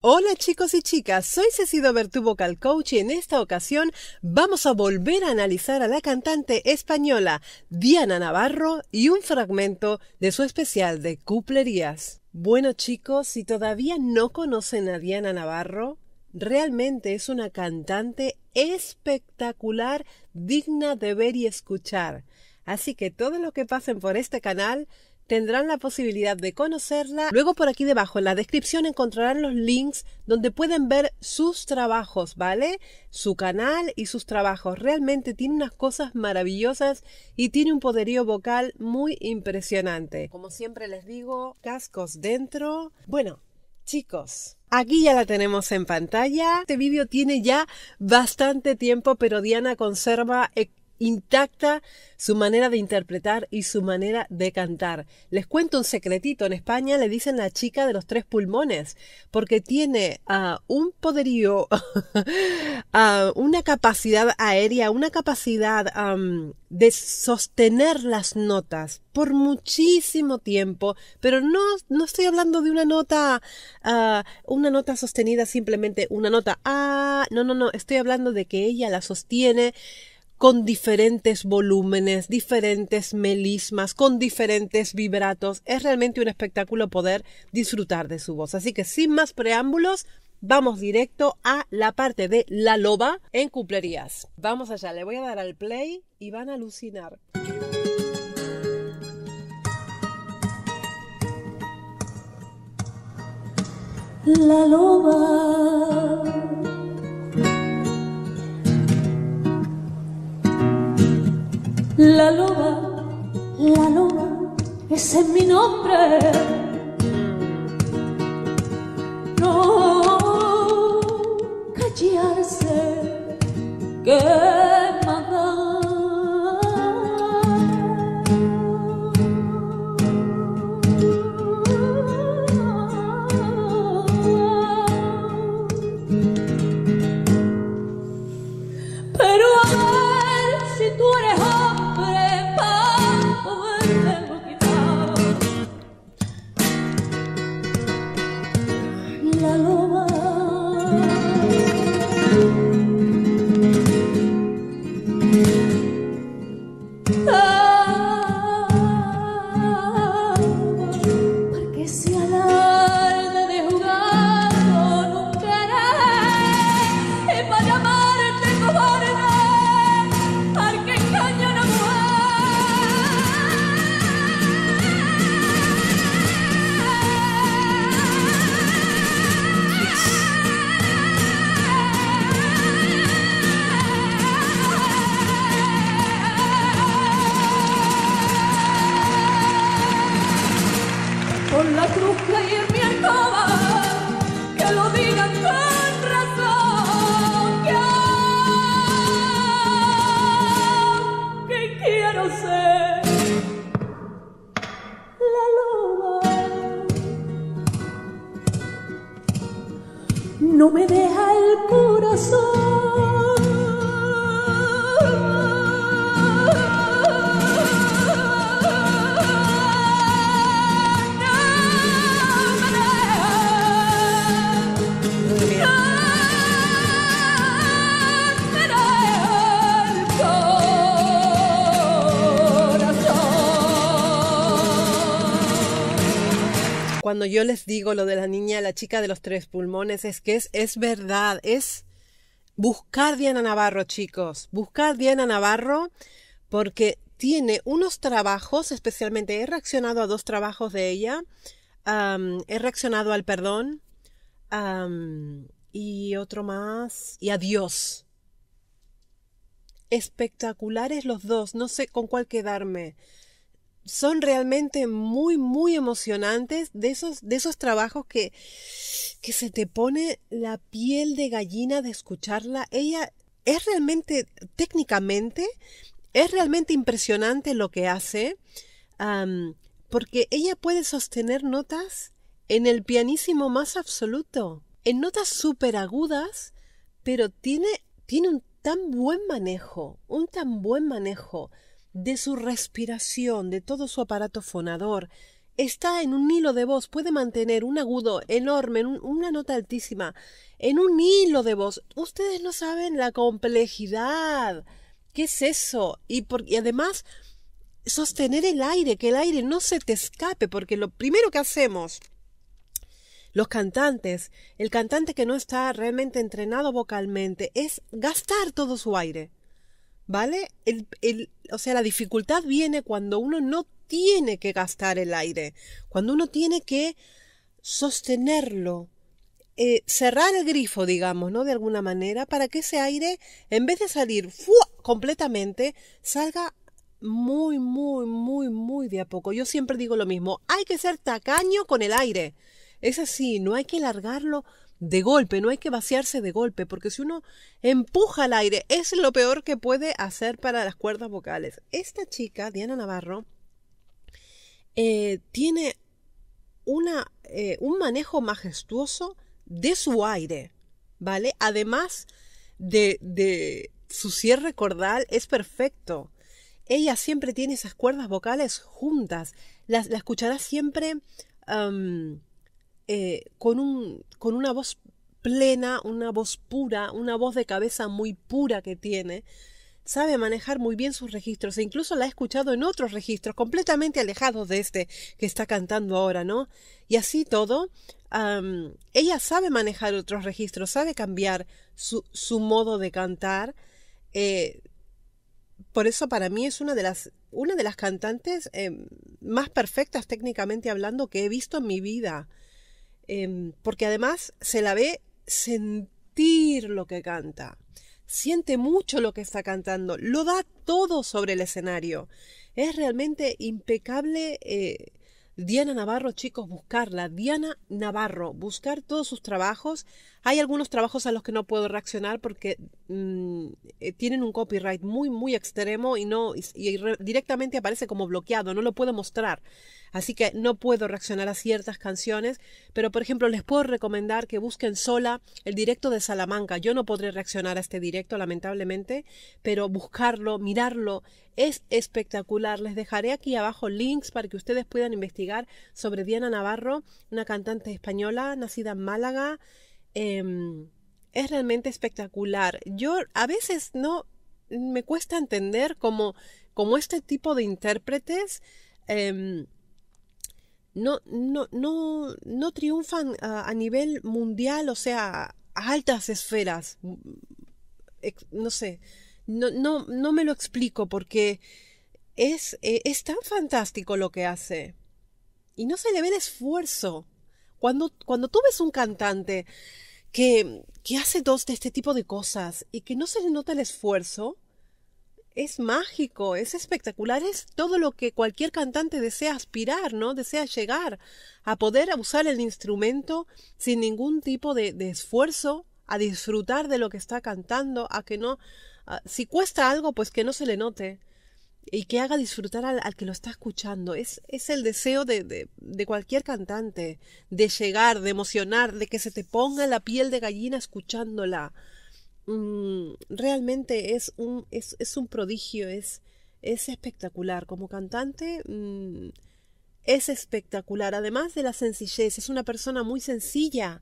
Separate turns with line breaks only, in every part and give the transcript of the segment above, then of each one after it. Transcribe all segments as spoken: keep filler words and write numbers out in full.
Hola chicos y chicas, soy Ceci Dover, tu vocal coach, y en esta ocasión vamos a volver a analizar a la cantante española Diana Navarro y un fragmento de su especial de cuplerías. Bueno chicos, si todavía no conocen a Diana Navarro, realmente es una cantante espectacular, digna de ver y escuchar. Así que todo lo que pasen por este canal tendrán la posibilidad de conocerla. Luego por aquí debajo en la descripción encontrarán los links donde pueden ver sus trabajos, ¿vale? Su canal y sus trabajos. Realmente tiene unas cosas maravillosas y tiene un poderío vocal muy impresionante. Como siempre les digo, cascos dentro. Bueno, chicos, aquí ya la tenemos en pantalla. Este vídeo tiene ya bastante tiempo, pero Diana conserva intacta su manera de interpretar y su manera de cantar. Les cuento un secretito, en España le dicen la chica de los tres pulmones, porque tiene uh, un poderío, uh, una capacidad aérea, una capacidad um, de sostener las notas por muchísimo tiempo, pero no, no estoy hablando de una nota, uh, una nota sostenida, simplemente una nota, ah, no, no, no, estoy hablando de que ella la sostiene con diferentes volúmenes, diferentes melismas, con diferentes vibratos. Es realmente un espectáculo poder disfrutar de su voz. Así que sin más preámbulos, vamos directo a la parte de La Loba en cuplerías. Vamos allá, le voy a dar al play y van a alucinar.
La loba, la loba, la loba, ese es mi nombre. No callarse, que mandar. Pero a ver si tú eres hombre para podértelo quitar. La loba, ah, porque si alarde de jugar con un querer y para llamarte cobarde, porque engaña a una por la cruz que hay en mi alcoba, que lo digan con razón, que, que quiero ser la loba. No me deja el corazón.
Cuando yo les digo lo de la niña, la chica de los tres pulmones, es que es, es verdad, es buscar Diana Navarro, chicos, buscar Diana Navarro, porque tiene unos trabajos, especialmente he reaccionado a dos trabajos de ella, um, he reaccionado al Perdón, um, y otro más, y Adiós. Espectaculares los dos, no sé con cuál quedarme. Son realmente muy, muy emocionantes, de esos, de esos trabajos que, que se te pone la piel de gallina de escucharla. Ella es realmente, técnicamente, es realmente impresionante lo que hace, um, porque ella puede sostener notas en el pianísimo más absoluto, en notas súper agudas, pero tiene, tiene un tan buen manejo, un tan buen manejo de su respiración, de todo su aparato fonador. está en un hilo de voz, puede mantener un agudo enorme, un, una nota altísima, en un hilo de voz. Ustedes no saben la complejidad. ¿Qué es eso? Y, por, y además, sostener el aire, que el aire no se te escape, porque lo primero que hacemos los cantantes, el cantante que no está realmente entrenado vocalmente, es gastar todo su aire, ¿vale? El, el, o sea, la dificultad viene cuando uno no tiene que gastar el aire, cuando uno tiene que sostenerlo, eh, cerrar el grifo, digamos, ¿no? De alguna manera, para que ese aire, en vez de salir ¡fua! Completamente, salga muy, muy, muy, muy de a poco. Yo siempre digo lo mismo, hay que ser tacaño con el aire. Es así, no hay que largarlo de golpe, no hay que vaciarse de golpe, porque si uno empuja el aire, es lo peor que puede hacer para las cuerdas vocales. Esta chica, Diana Navarro, eh, tiene una, eh, un manejo majestuoso de su aire, ¿vale? Además de, de su cierre cordal, es perfecto. Ella siempre tiene esas cuerdas vocales juntas, las, la escucharás siempre um, eh, con, un, con una voz plena, una voz pura, una voz de cabeza muy pura que tiene. Sabe manejar muy bien sus registros e incluso la he escuchado en otros registros completamente alejados de este que está cantando ahora, ¿no? Y así todo, um, ella sabe manejar otros registros, sabe cambiar su, su modo de cantar. Eh, por eso para mí es una de las, una de las cantantes eh, más perfectas técnicamente hablando que he visto en mi vida. Eh, porque además se la ve sentir lo que canta. Siente mucho lo que está cantando, lo da todo sobre el escenario. Es realmente impecable. eh, Diana Navarro, chicos, buscarla. Diana Navarro, buscar todos sus trabajos. Hay algunos trabajos a los que no puedo reaccionar porque mmm, eh, tienen un copyright muy, muy extremo y, no, y, y re, directamente aparece como bloqueado, no lo puedo mostrar. Así que no puedo reaccionar a ciertas canciones, pero por ejemplo les puedo recomendar que busquen sola el directo de Salamanca. Yo no podré reaccionar a este directo, lamentablemente, pero buscarlo, mirarlo, es espectacular. Les dejaré aquí abajo links para que ustedes puedan investigar sobre Diana Navarro, una cantante española nacida en Málaga. Eh, es realmente espectacular. Yo a veces no me cuesta entender cómo, cómo este tipo de intérpretes eh, no, no, no, no triunfan a, a nivel mundial, o sea, a altas esferas. No sé, no, no, no me lo explico porque es, eh, es tan fantástico lo que hace y no se le ve el esfuerzo. Cuando, cuando tú ves un cantante que, que hace dos de este tipo de cosas y que no se le nota el esfuerzo, es mágico, es espectacular, es todo lo que cualquier cantante desea aspirar, ¿no? Desea llegar a poder usar el instrumento sin ningún tipo de, de esfuerzo, a disfrutar de lo que está cantando, a que no, a, si cuesta algo, pues que no se le note y que haga disfrutar al, al que lo está escuchando. Es, es el deseo de, de, de cualquier cantante, de llegar, de emocionar, de que se te ponga la piel de gallina escuchándola. Mm, realmente es un, es, es un prodigio, es, es espectacular. Como cantante mm, es espectacular. Además de la sencillez, es una persona muy sencilla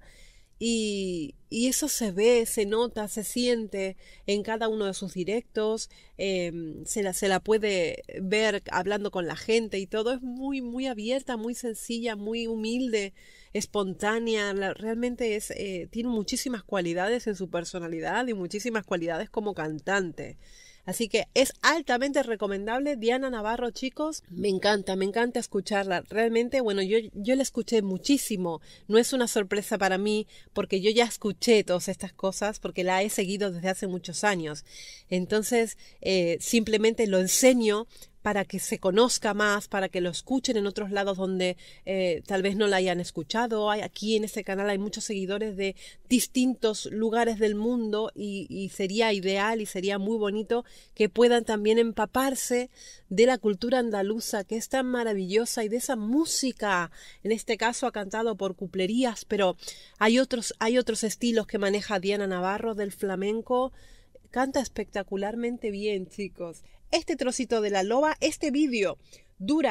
y, y eso se ve, se nota, se siente en cada uno de sus directos. Eh, se, la, se la puede ver hablando con la gente y todo. Es muy, muy abierta, muy sencilla, muy humilde, espontánea. La, realmente es, eh, tiene muchísimas cualidades en su personalidad y muchísimas cualidades como cantante. Así que es altamente recomendable. Diana Navarro, chicos, me encanta, me encanta escucharla. Realmente, bueno, yo, yo la escuché muchísimo. No es una sorpresa para mí porque yo ya escuché todas estas cosas porque la he seguido desde hace muchos años. Entonces, eh, simplemente lo enseño para que se conozca más, para que lo escuchen en otros lados donde eh, tal vez no la hayan escuchado. Hay, aquí en este canal hay muchos seguidores de distintos lugares del mundo y, y sería ideal y sería muy bonito que puedan también empaparse de la cultura andaluza, que es tan maravillosa, y de esa música. En este caso ha cantado por cuplerías, pero hay otros, hay otros estilos que maneja Diana Navarro del flamenco. Canta espectacularmente bien, chicos. Este trocito de La Loba, este vídeo dura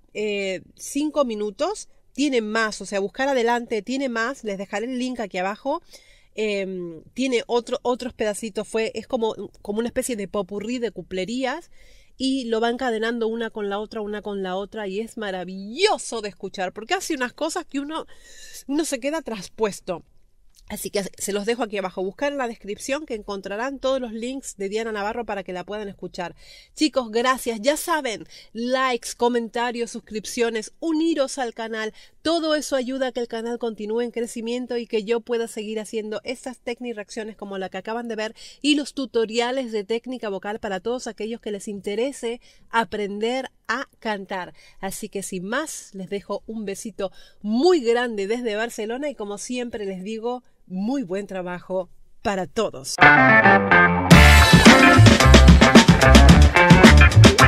eh, cinco minutos. Tiene más, o sea, buscar adelante, tiene más. Les dejaré el link aquí abajo. Eh, tiene otro, otros pedacitos. Fue, es como, como una especie de popurrí de cuplerías. Y lo va encadenando una con la otra, una con la otra. Y es maravilloso de escuchar. Porque hace unas cosas que uno, uno se queda traspuesto. Así que se los dejo aquí abajo. Buscar en la descripción que encontrarán todos los links de Diana Navarro para que la puedan escuchar. Chicos, gracias. Ya saben, likes, comentarios, suscripciones, uniros al canal. Todo eso ayuda a que el canal continúe en crecimiento y que yo pueda seguir haciendo estas técnicas y reacciones como la que acaban de ver y los tutoriales de técnica vocal para todos aquellos que les interese aprender a cantar. Así que sin más, les dejo un besito muy grande desde Barcelona y como siempre les digo, muy buen trabajo para todos.